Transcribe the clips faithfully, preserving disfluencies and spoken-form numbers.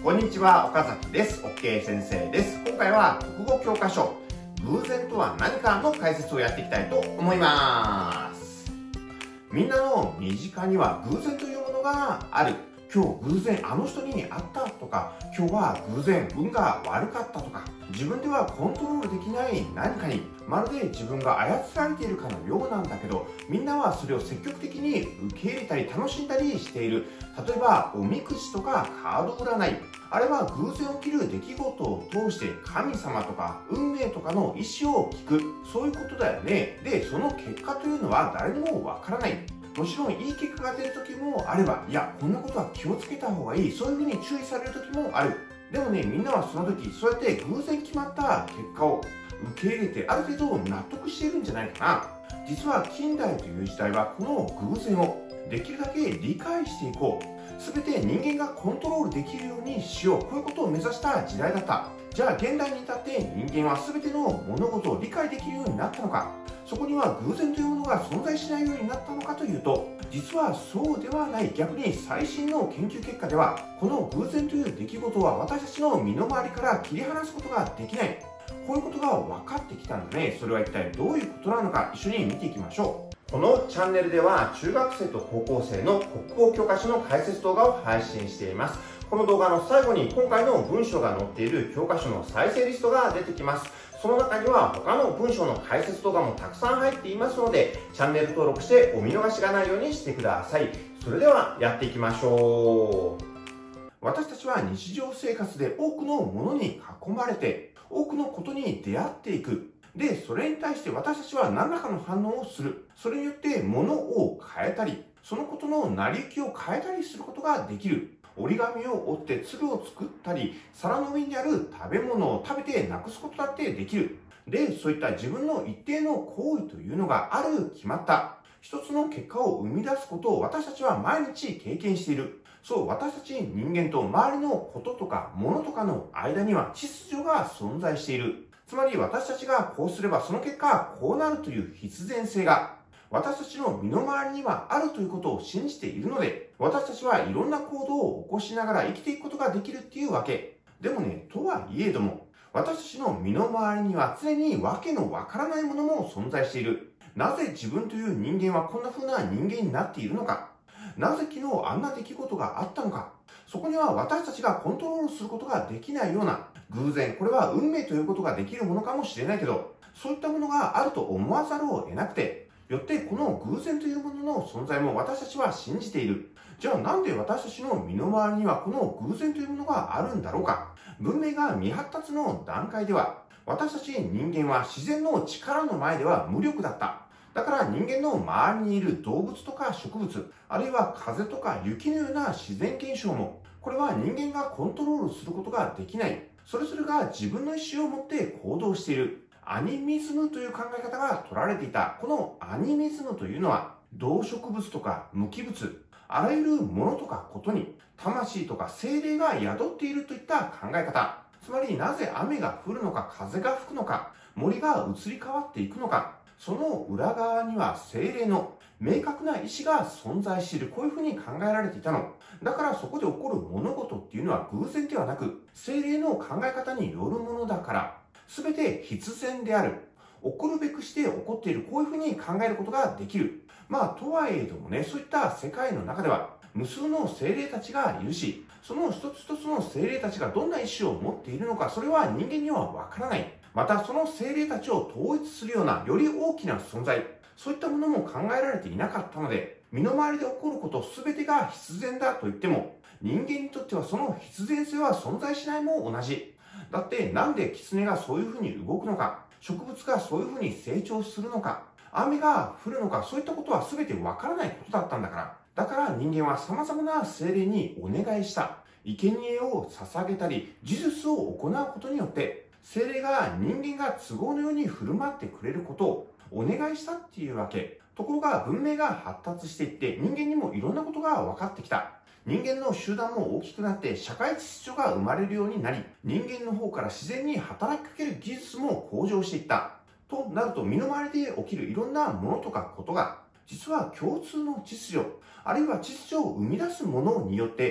こんにちは、岡崎です。OK 先生です。今回は国語教科書、偶然とは何かの解説をやっていきたいと思います。みんなの身近には偶然というものがある。今日偶然あの人に会ったとか、今日は偶然運が悪かったとか、自分ではコントロールできない何かにまるで自分が操られているかのようなんだけど、みんなはそれを積極的に受け入れたり楽しんだりしている。例えばおみくじとかカード占い、あれは偶然起きる出来事を通して神様とか運命とかの意思を聞く、そういうことだよね。でその結果というのは誰にもわからない。もちろんいい結果が出る時もあれば、いやこんなことは気をつけた方がいい、そういうふうに注意される時もある。でもね、みんなはその時そうやって偶然決まった結果を受け入れてある程度納得しているんじゃないかな。実は近代という時代はこの偶然をできるだけ理解していこう、全て人間がコントロールできるようにしよう、こういうことを目指した時代だった。じゃあ現代に至って人間は全ての物事を理解できるようになったのか、そこには偶然というものが存在しないようになったのかというと、実はそうではない。逆に最新の研究結果では、この偶然という出来事は私たちの身の回りから切り離すことができない、こういうことが分かってきたんだね。それは一体どういうことなのか、一緒に見ていきましょう。このチャンネルでは中学生と高校生の国語教科書の解説動画を配信しています。この動画の最後に今回の文章が載っている教科書の再生リストが出てきます。その中には他の文章の解説動画もたくさん入っていますので、チャンネル登録してお見逃しがないようにしてください。それではやっていきましょう。私たちは日常生活で多くのものに囲まれて、多くのことに出会っていく。で、それに対して私たちは何らかの反応をする。それによって物を変えたり、そのことの成り行きを変えたりすることができる。折り紙を折って鶴を作ったり、皿の上にある食べ物を食べてなくすことだってできる。で、そういった自分の一定の行為というのがある決まった一つの結果を生み出すことを私たちは毎日経験している。そう、私たち人間と周りのこととか物とかの間には秩序が存在している。つまり私たちがこうすればその結果こうなるという必然性が私たちの身の回りにはあるということを信じているので、私たちはいろんな行動を起こしながら生きていくことができるっていうわけ。でもね、とはいえども、私たちの身の回りには常にわけのわからないものも存在している。なぜ自分という人間はこんな風な人間になっているのか。なぜ昨日あんな出来事があったのか。そこには私たちがコントロールすることができないような偶然、これは運命ということができるものかもしれないけど、そういったものがあると思わざるを得なくて、よってこの偶然というものの存在も私たちは信じている。じゃあなんで私たちの身の回りにはこの偶然というものがあるんだろうか。文明が未発達の段階では、私たち人間は自然の力の前では無力だった。だから人間の周りにいる動物とか植物、あるいは風とか雪のような自然現象も、これは人間がコントロールすることができない。それぞれが自分の意思を持って行動している。アニミズムという考え方が取られていた。このアニミズムというのは、動植物とか無機物、あらゆるものとかことに、魂とか精霊が宿っているといった考え方。つまりなぜ雨が降るのか、風が吹くのか、森が移り変わっていくのか、その裏側には精霊の明確な意志が存在している。こういうふうに考えられていたの。だからそこで起こる物事っていうのは偶然ではなく、精霊の考え方によるものだから、すべて必然である。起こるべくして起こっている。こういうふうに考えることができる。まあ、とはいえどもね、そういった世界の中では、無数の精霊たちがいるし、その一つ一つの精霊たちがどんな意志を持っているのか、それは人間にはわからない。また、その精霊たちを統一するような、より大きな存在、そういったものも考えられていなかったので、身の回りで起こること全てが必然だと言っても、人間にとってはその必然性は存在しないも同じ。だってなんで狐がそういうふうに動くのか、植物がそういうふうに成長するのか、雨が降るのか、そういったことは全てわからないことだったんだから。だから人間は様々な精霊にお願いした。生贄を捧げたり、呪術を行うことによって、精霊が人間が都合のように振る舞ってくれることをお願いしたっていうわけ。ところが文明が発達していって、人間にもいろんなことが分かってきた。人間の集団も大きくなって社会秩序が生まれるようになり、人間の方から自然に働きかける技術も向上していった。となると身の回りで起きるいろんなものとかことが、実は共通の秩序、あるいは秩序を生み出すものによって、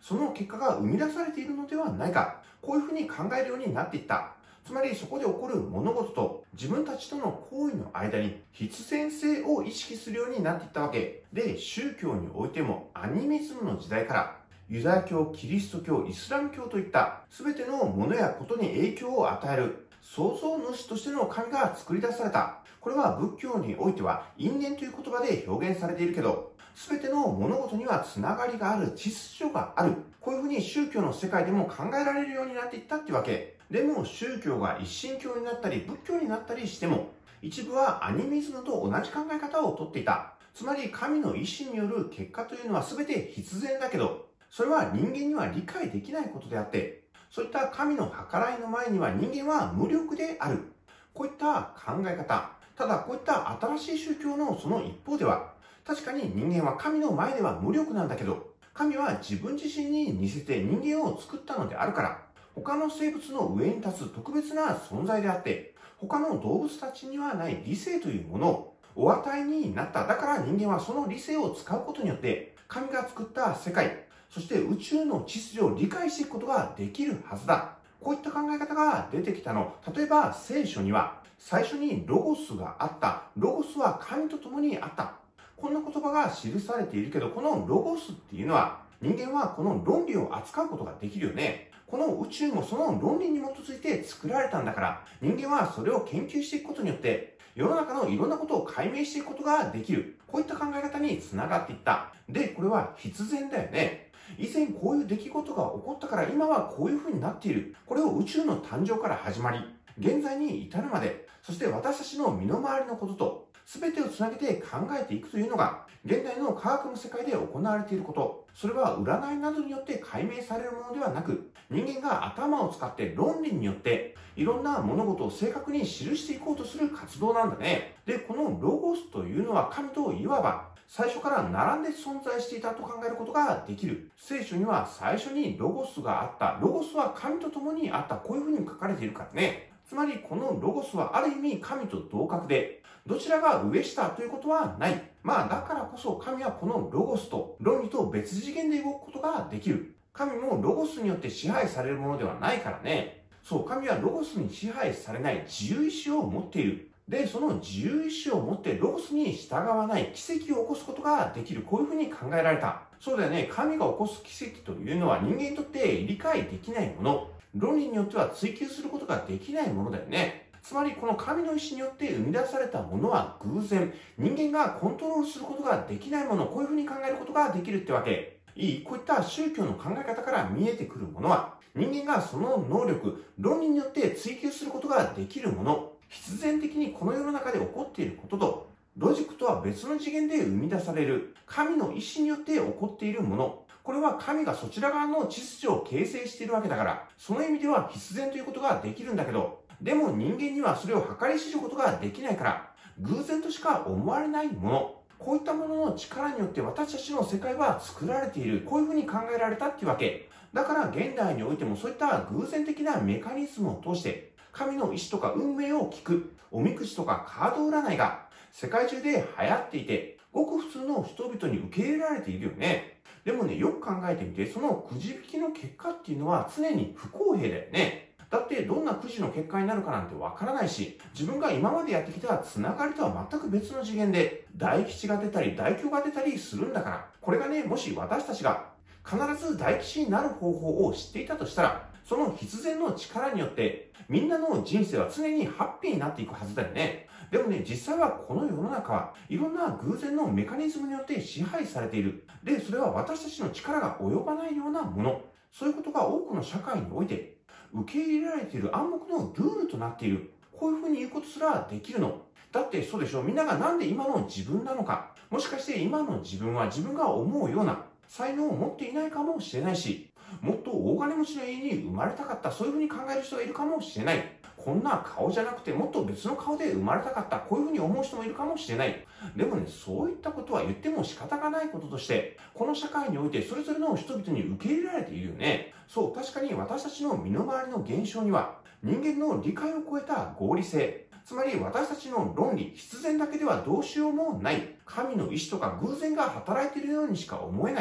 その結果が生み出されているのではないか。こういうふうに考えるようになっていった。つまりそこで起こる物事と自分たちとの行為の間に必然性を意識するようになっていったわけ。で、宗教においてもアニミズムの時代からユダヤ教、キリスト教、イスラム教といった全てのものやことに影響を与える創造主としての神が作り出された。これは仏教においては因縁という言葉で表現されているけど、全ての物事にはつながりがある、秩序がある。こういうふうに宗教の世界でも考えられるようになっていったってわけ。でも宗教が一神教になったり仏教になったりしても、一部はアニミズムと同じ考え方をとっていた。つまり神の意志による結果というのは全て必然だけど、それは人間には理解できないことであって、そういった神の計らいの前には人間は無力である。こういった考え方。ただこういった新しい宗教のその一方では、確かに人間は神の前では無力なんだけど、神は自分自身に似せて人間を作ったのであるから、他の生物の上に立つ特別な存在であって、他の動物たちにはない理性というものをお与えになった。だから人間はその理性を使うことによって、神が作った世界、そして宇宙の秩序を理解していくことができるはずだ。こういった考え方が出てきたの。例えば聖書には、最初にロゴスがあった。ロゴスは神と共にあった。こんな言葉が記されているけど、このロゴスっていうのは、人間はこの論理を扱うことができるよね。この宇宙もその論理に基づいて作られたんだから、人間はそれを研究していくことによって、世の中のいろんなことを解明していくことができる。こういった考え方につながっていった。で、これは必然だよね。以前こういう出来事が起こったから今はこういう風になっている。これを宇宙の誕生から始まり、現在に至るまで、そして私たちの身の回りのことと全てをつなげて考えていくというのが、現代の科学の世界で行われていること。それは占いなどによって解明されるものではなく、人間が頭を使って論理によっていろんな物事を正確に記していこうとする活動なんだね。で、このロゴスというのは神といわば最初から並んで存在していたと考えることができる。聖書には最初にロゴスがあった。ロゴスは神と共にあった。こういうふうに書かれているからね。つまりこのロゴスはある意味神と同格で、どちらが上下ということはない。まあだからこそ神はこのロゴスと論理と別次元で動くことができる。神もロゴスによって支配されるものではないからね。そう、神はロゴスに支配されない自由意志を持っている。で、その自由意志を持ってロゴスに従わない奇跡を起こすことができる。こういうふうに考えられた。そうだよね。神が起こす奇跡というのは人間にとって理解できないもの。論理によっては追求することができないものだよね。つまりこの神の意志によって生み出されたものは偶然、人間がコントロールすることができないもの、こういうふうに考えることができるってわけ。いい？こういった宗教の考え方から見えてくるものは、人間がその能力、論理によって追求することができるもの、必然的にこの世の中で起こっていることと、ロジックとは別の次元で生み出される、神の意志によって起こっているもの、これは神がそちら側の秩序を形成しているわけだから、その意味では必然ということができるんだけど、でも人間にはそれを計り知ることができないから、偶然としか思われないもの。こういったものの力によって私たちの世界は作られている。こういうふうに考えられたっていうわけ。だから現代においてもそういった偶然的なメカニズムを通して、神の意志とか運命を聞く、おみくじとかカード占いが世界中で流行っていて、ごく普通の人々に受け入れられているよね。でもね、よく考えてみて、そのくじ引きの結果っていうのは常に不公平だよね。だってどんなくじの結果になるかなんてわからないし、自分が今までやってきたつながりとは全く別の次元で大吉が出たり大凶が出たりするんだから、これがね、もし私たちが必ず大吉になる方法を知っていたとしたら、その必然の力によってみんなの人生は常にハッピーになっていくはずだよね。でもね、実際はこの世の中はいろんな偶然のメカニズムによって支配されている。で、それは私たちの力が及ばないようなもの。そういうことが多くの社会において受け入れられている暗黙のルールとなっている。こういうふうに言うことすらできるの。だってそうでしょ。みんながなんで今の自分なのか。もしかして今の自分は自分が思うような才能を持っていないかもしれないし、もっと大金持ちの家に生まれたかった。そういうふうに考える人がいるかもしれない。こんな顔じゃなくてもっと別の顔で生まれたかった。こういうふうに思う人もいるかもしれない。でもね、そういったことは言っても仕方がないこととして、この社会においてそれぞれの人々に受け入れられているよね。そう、確かに私たちの身の回りの現象には、人間の理解を超えた合理性、つまり私たちの論理、必然だけではどうしようもない、神の意志とか偶然が働いているようにしか思えない。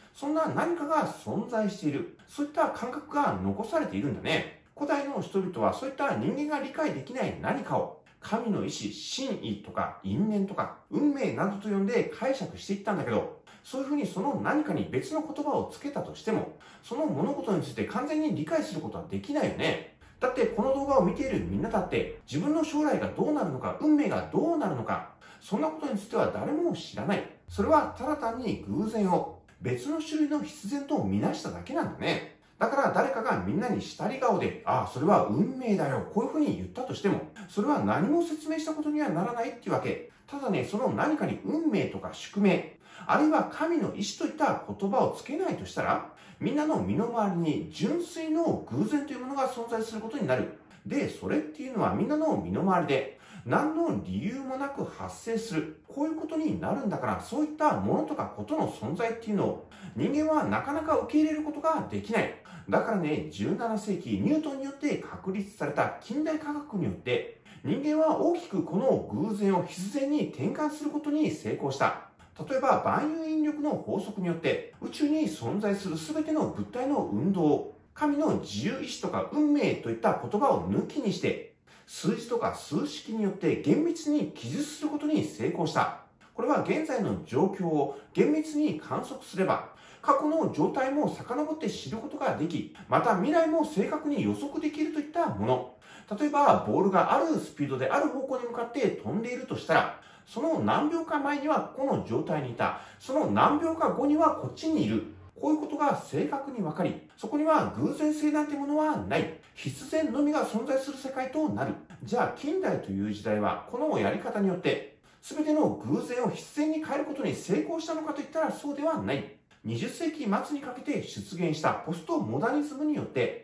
そんな何かが存在している。そういった感覚が残されているんだね。古代の人々はそういった人間が理解できない何かを神の意志、真意とか因縁とか運命などと呼んで解釈していったんだけど、そういうふうにその何かに別の言葉をつけたとしても、その物事について完全に理解することはできないよね。だってこの動画を見ているみんなだって自分の将来がどうなるのか、運命がどうなるのか、そんなことについては誰も知らない。それはただ単に偶然を別の種類の必然と見なしただけなんだね。だから誰かがみんなに下り顔で、ああ、それは運命だよ、こういうふうに言ったとしても、それは何も説明したことにはならないっていうわけ。ただね、その何かに運命とか宿命、あるいは神の意志といった言葉をつけないとしたら、みんなの身の回りに純粋の偶然というものが存在することになる。で、それっていうのはみんなの身の回りで、何の理由もなく発生する。こういうことになるんだから、そういったものとかことの存在っていうのを人間はなかなか受け入れることができない。だからね、じゅうななせいき、ニュートンによって確立された近代科学によって、人間は大きくこの偶然を必然に転換することに成功した。例えば、万有引力の法則によって、宇宙に存在する全ての物体の運動、神の自由意志とか運命といった言葉を抜きにして、数字とか数式によって厳密に記述することに成功した。これは現在の状況を厳密に観測すれば、過去の状態も遡って知ることができ、また未来も正確に予測できるといったもの。例えば、ボールがあるスピードである方向に向かって飛んでいるとしたら、その何秒か前にはこの状態にいた。その何秒か後にはこっちにいる。こういうことが正確に分かり、そこには偶然性なんてものはない。必然のみが存在する世界となる。じゃあ、近代という時代は、このやり方によって、全ての偶然を必然に変えることに成功したのかといったらそうではない。にじゅっせいき末にかけて出現したポストモダニズムによって、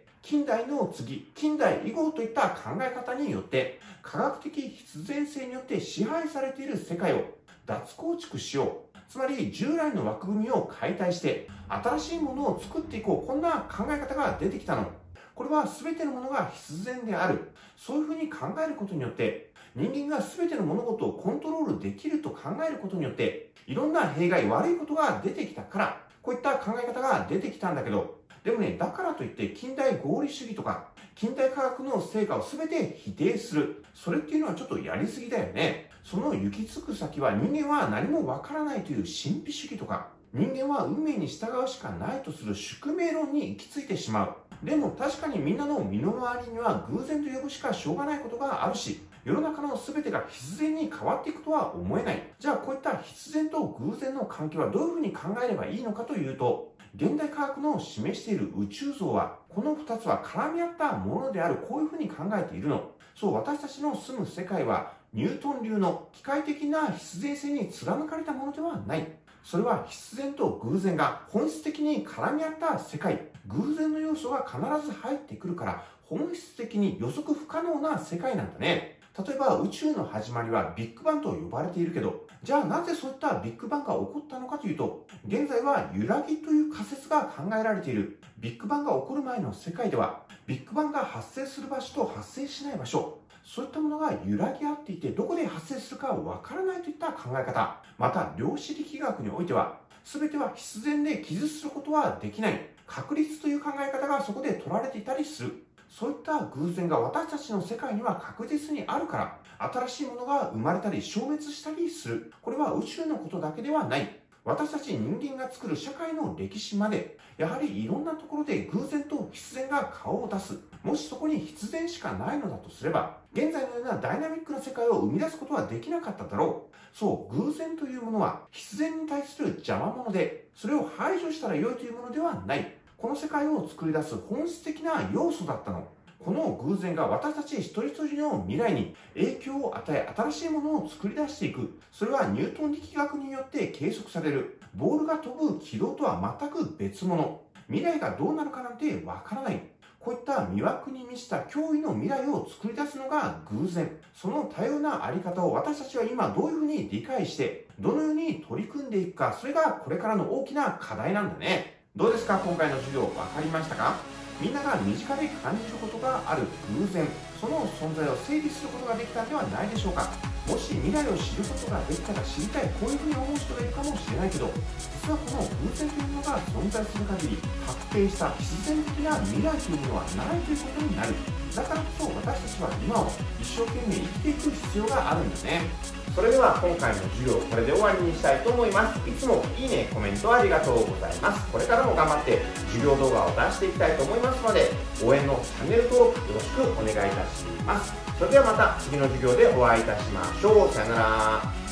近代の次、近代以後といった考え方によって、科学的必然性によって支配されている世界を脱構築しよう。つまり従来の枠組みを解体して、新しいものを作っていこう。こんな考え方が出てきたの。これは全てのものが必然である。そういうふうに考えることによって、人間が全ての物事をコントロールできると考えることによって、いろんな弊害、悪いことが出てきたから、こういった考え方が出てきたんだけど、でもね、だからといって近代合理主義とか、近代科学の成果を全て否定する。それっていうのはちょっとやりすぎだよね。その行き着く先は人間は何もわからないという神秘主義とか、人間は運命に従うしかないとする宿命論に行き着いてしまう。でも確かにみんなの身の回りには偶然と呼ぶしかしょうがないことがあるし、世の中の全てが必然に変わっていくとは思えない。じゃあこういった必然と偶然の関係はどういうふうに考えればいいのかというと、現代科学の示している宇宙像は、このふたつは絡み合ったものである、こういうふうに考えているの。そう、私たちの住む世界は、ニュートン流の機械的な必然性に貫かれたものではない。それは必然と偶然が本質的に絡み合った世界。偶然の要素が必ず入ってくるから、本質的に予測不可能な世界なんだね。例えば宇宙の始まりはビッグバンと呼ばれているけど、じゃあなぜそういったビッグバンが起こったのかというと、現在は揺らぎという仮説が考えられている。ビッグバンが起こる前の世界では、ビッグバンが発生する場所と発生しない場所、そういったものが揺らぎ合っていて、どこで発生するかわからないといった考え方。また、量子力学においては、全ては必然で記述することはできない。確率という考え方がそこで取られていたりする。そういった偶然が私たちの世界には確実にあるから、新しいものが生まれたり消滅したりする。これは宇宙のことだけではない。私たち人間が作る社会の歴史まで、やはりいろんなところで偶然と必然が顔を出す。もしそこに必然しかないのだとすれば、現在のようなダイナミックな世界を生み出すことはできなかっただろう。そう、偶然というものは必然に対する邪魔者で、それを排除したら良いというものではない。この世界を作り出す本質的な要素だったの。この偶然が私たち一人一人の未来に影響を与え、新しいものを作り出していく。それはニュートン力学によって計測される。ボールが飛ぶ軌道とは全く別物。未来がどうなるかなんてわからない。こういった魅惑に満ちた驚異の未来を作り出すのが偶然。その多様なあり方を私たちは今どういうふうに理解して、どのように取り組んでいくか、それがこれからの大きな課題なんだね。どうですか？今回の授業わかりましたか？みんなが身近で感じることがある偶然、その存在を整理することができたんではないでしょうか。 もし未来を知ることができたら知りたい、こういうふうに思う人がいるかもしれないけど、実はこの偶然というのが存在する限り、確定した必然的な未来というのはないということになる。だからこそ私たちは今を一生懸命生きていく必要があるんだね。それでは今回の授業、これで終わりにしたいと思います。いつもいいね、コメントありがとうございます。これからも頑張って授業動画を出していきたいと思いますので、応援のチャンネル登録よろしくお願いいたします。それではまた次の授業でお会いいたしましょう。さよなら。